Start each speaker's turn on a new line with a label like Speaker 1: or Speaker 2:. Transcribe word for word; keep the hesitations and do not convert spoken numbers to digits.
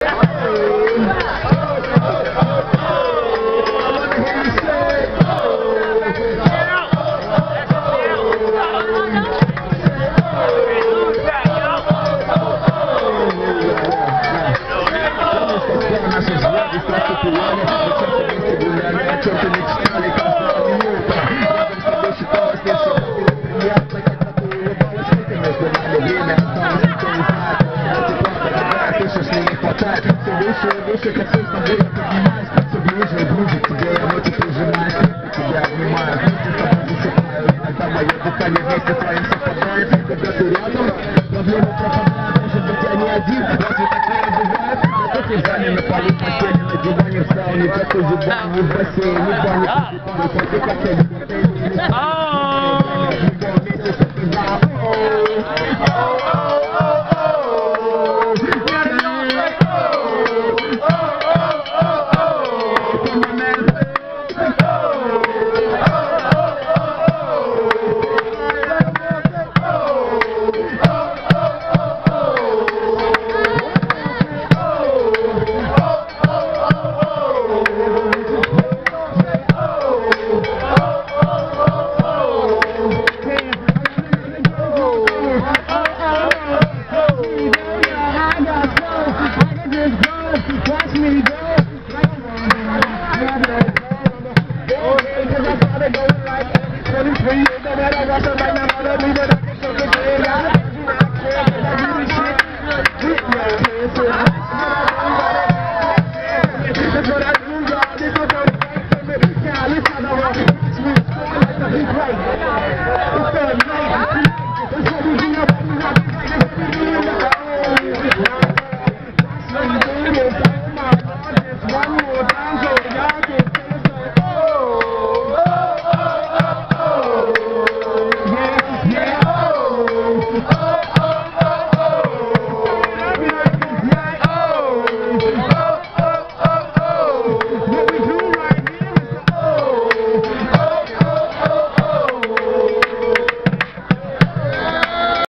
Speaker 1: Выше, как солнце, я поднимаюсь, все ближе и ближе к тебе, я ночью прижимаюсь, тебя обнимаю, вместе с тобой засыпаю, иногда мое дыхание вместе с твоим совпадает, когда ты рядом, проблемы пропадают, может быть я не один, разве такое бывает? На как экзамен на полу в постели, на диване в сауне, как в зубах, не в бассейне, не в бане, не в кофе, коктейль, не в вместе с тобой. Watch me go.